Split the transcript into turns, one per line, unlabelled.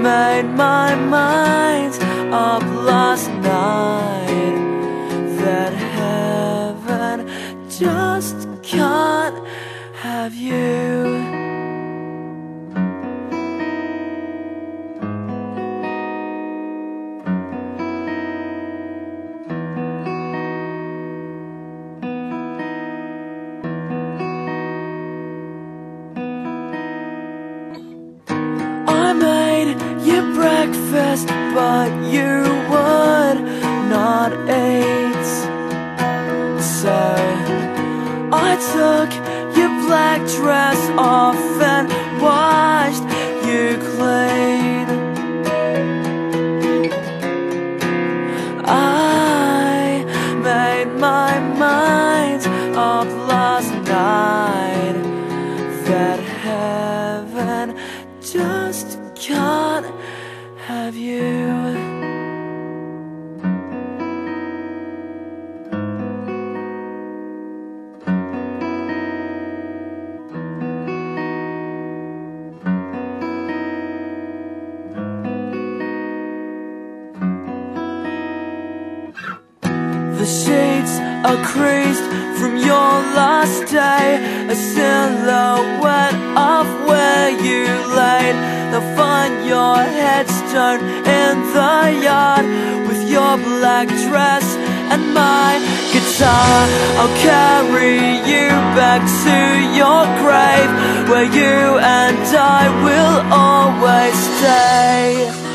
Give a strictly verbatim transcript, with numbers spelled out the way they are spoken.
made my mind up last night that heaven just can't have you. I made you breakfast, but you would not eat. So I took your black dress off and washed you clean. I made my mind up last night that heaven just can't have you. The sheets are creased from your last day, a silhouette of where you laid. They'll find your headstone in the yard with your black dress and my guitar. I'll carry you back to your grave, where you and I will always stay.